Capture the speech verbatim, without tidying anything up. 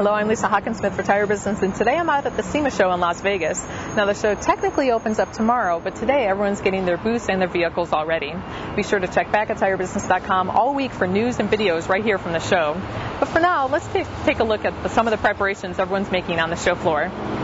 Hello, I'm Lisa Hawkinsmith for Tire Business, and today I'm out at the SEMA Show in Las Vegas. Now, the show technically opens up tomorrow, but today everyone's getting their booths and their vehicles already. Be sure to check back at tire business dot com all week for news and videos right here from the show. But for now, let's take, take a look at some of the preparations everyone's making on the show floor.